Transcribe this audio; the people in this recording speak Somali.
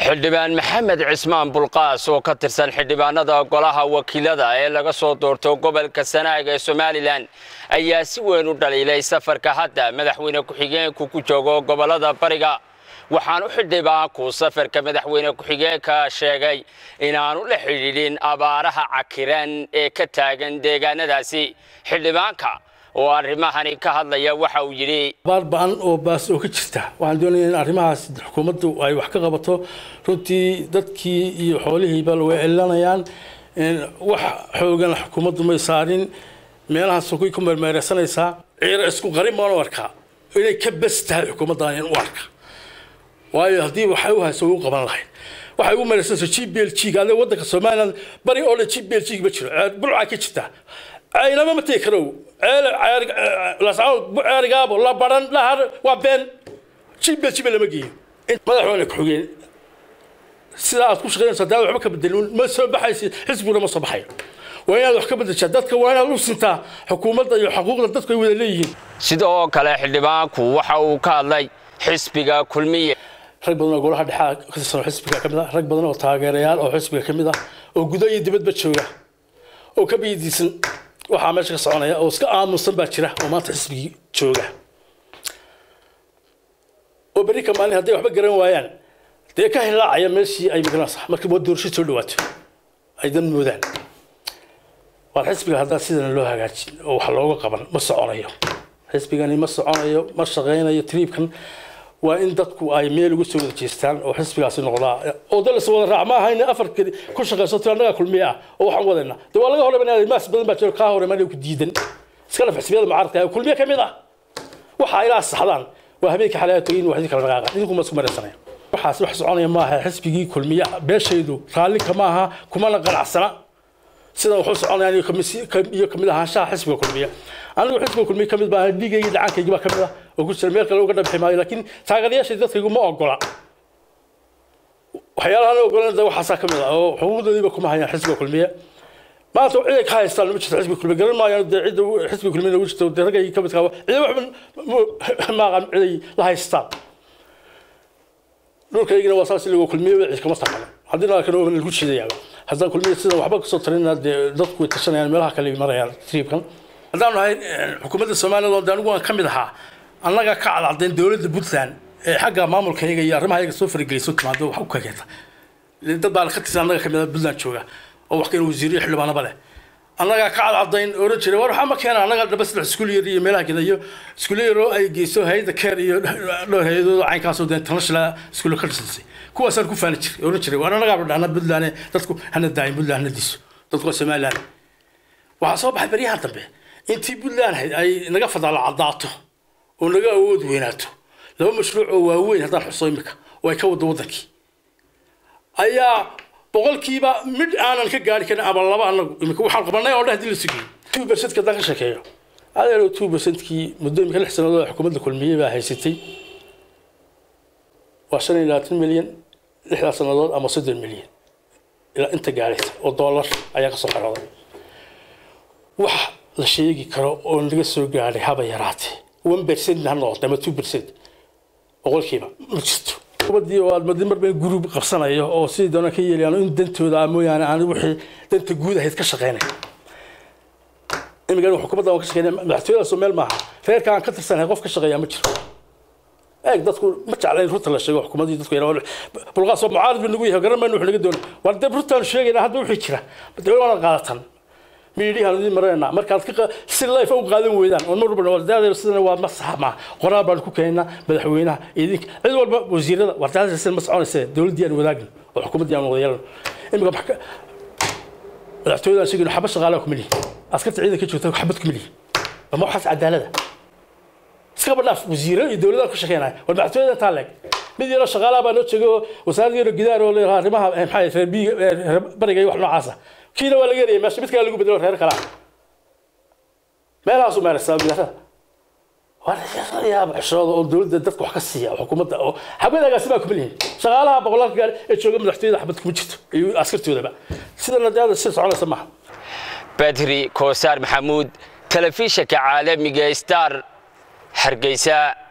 xildhibaan maxamed cismaan bulqaas oo ka tirsan xildhibaanada golaha wakiilada ee laga soo doorto gobolka Sanaag ee Somaliland ayaa si weyn u dhaliilay safarka hadda madaxweyne ku-xigeenku ku joogo gobolada bariga waxaan u xildhibaanku safarka madaxweyne ku-xigeenka sheegay inaanu la xiriirin abaaraha cakiran ee ka taagan deegaanadaasi xildhibaanka oo arrimahani ka hadlaya waxa uu yiri barbaan oo baas oo ka jirta waxaan doonayaa in arrimahaas xukuumaddu ay wax ka qabato runtii dadkii iyo xoolihii bal way elanayaan wax xoogan xukuumaddu ma saarin meelaha suuqii ku meermeeraysanaysa ciir isku qarin ma arka inay ka bastahay xukuumaddan in u arka waayo hadii waxa uu hayso uu qaban lahayd waxa uu meeraysanaysa GBLG gaade wadanka Soomaaliland bari oo GBLG ma jiro bulca ka jirta aynama ma teekro la saad argaabo la baran la har wa ben GBLG lama geeyo madaxweyne ku-xigeen sida aad ku shaqeynayso daad waxba ka bedelin ma soo baxaysi xisbuna ma soo baxay وأنا أحكي بدرجة دتك وأنا لوسنتا حكومة وحقوق دتك يودلين. sidoo kale xildhibaanku waxa uu ka hadlay xisbiga kulmiye rag badan oo golaha dhexe ka soo xisbiga kamid ah rag badan oo taageerayaal oo xisbiga kamid ah oo gudaha iyo dibadba jooga oo ka biidisan waxa meesha ka soconaya oo iska aamusan baa jira oo maanta xisbiga jooga oo bari kamaan hadii waxba garan waayaan de ka hilaacaya meeshii ay magaranaysaa markii wad doorasho soo dhawaato ay dan moodaan والحسبي هذا سيدنا له هاجي أو حلوة قبل ما صعنيه حسبي يعني ما صعنيه ما شغينا يتريب كان وإن دتكو أي ميل وجسوا الجستان أو حسبي عشان نقلا أو ده الصور الرعمة هاي أفر كذي كل شغل صوت أنا كل مياه أو حمودنا ده والله هو بني ما سبب ما تشوف كهور ما ليك جديدا سكلا في حسبي المعارضة كل مياه كمية وحايل الصحلان وهبيك حالاتين وهذيك الرقاقة إنكم مسكوا مرة سنة وحاسب حسعنيه ما حسبي كل مياه بيشيدو خالي كماها كمان قرع السنة sida wuxuu soconayaa kamid ahaanshaha xisbiga kulmiye anigu xisbiga kulmiye kamid baa dhigayay dacankayga kamid ah oo ku jira meel kale uga dhabxay maayo laakiin taageerayaasha dadkaygu ma ogola waxyaalaha ogolanada waxa kamid ah oo xuquuqdoodiiba kuma hayaan xisbiga kulmiye maanta cid ka haystaan ma jirto xisbiga kulmiye garan maayo cid xisbiga kulmiye ugu jirto daragay kamid ka cid wax ma qan cid la haystaan dhulkaygina waa saas lagu kulmiye wixii kama taqaan hadii la kano lagu shiidayaa هذا كل مية سنة وحبك صوتنا ضد كويتشنا يعني ملها كلي مرة يعني تقريبا هذا هاي حكومة الصومال لو دانوا كم يدها أنا جا كعل عندنا دولة البلدان حاجة معمول كهيجا يرمى هيك صفر جلسوت مع دو حكوا كذا تبع الخط أنا كم البلدان شوية أو حكي وزيري حلو أنا بله أنا جا كعل عندنا أوريجي وروح ما كان أنا جا بس السكول يري ملها كذا يو سكول يرو أي جيسو هاي ذكر يو لو هاي ذو عين كاسو ده تنش لا سكول كرسي كوا صار كوفانتشر أوريجي وأنا نقابل أنا بدلان تذكر هنا دايم بدلان نديس تذكر سمالان وعصاب حبريها طبعا أنت بدلان أي نقفض على عضاته ونقاود ويناته لو مشروع وين هذا حصيمك ويكود وضعك أيا بقول كيبا مد أنا كجاري كنا أبى الله أنا يمكن حرق بنا ولا هدي السجين 2% كذا شكاية هذا لو 2% كي مدام كل حسن الله حكومة الكلمية بها ستي وصل إلى 2 مليون 6 سنوات أما 6 مليون إلى أنت قاعد والدولار أياك صح هذا وح الشيء كرو ونقص قاعد هذا يراتي 1% هالنقطة ما 2% أقول كيما مجد بدي والمدير بين جروب قصنا أو سيدنا كي يعني إن دنتو ده مو يعني أنا وحي دنت جود هيتكشغينه إما قالوا حكومة ده كشغينه محتوى الصومال معها فهي كان كثر سنة قف كشغينه مجد اك dadku ma jeclaan runta la sheego xukuumadii dadku yaraado bulqaas oo mucaarad buu nagu yahay garan ma nuux laga doono warda runtan sheegayna hadda wixii jira dadweynaha qaadatan miidiyaha hadii marayna markaad ka si live u qaadan weydaan oo mar walba wardaada sidana waa masaxma qoraal baan ku keenna madaxweynaha idin cid walba wasiirada wardaada sidana mas'uuliyadda dawladda aan wadaagin oo xukuumadda aan wadayaal imika madaxtooyada sheegay xabad shaqaale ku mili askarta ciidanka joogta xabad ku mili ma waxas cadaalada سكبرنا وزير الدولة كل شيء هنا والمحتوى تالك بدي أنا شغالة بنوتشجو وسافر الجدار ولا رمها حي في بي برجع يروح نعاسة كيلو ولا غيره ماشي بتكلم لقوا بدور هير كلام ما لازم ما نسوي هذا ولا يا بعشرة الدولة تدك وحكسية وحكومة حبينا قاسمها كلهم شغالة بقول لك قال الشغل محتوى حبتكم جت أسكرت ولا بقى سيدنا هذا السيس على سماح بدري كوسار محمود تلفيشك عالمي ستار حرقيساء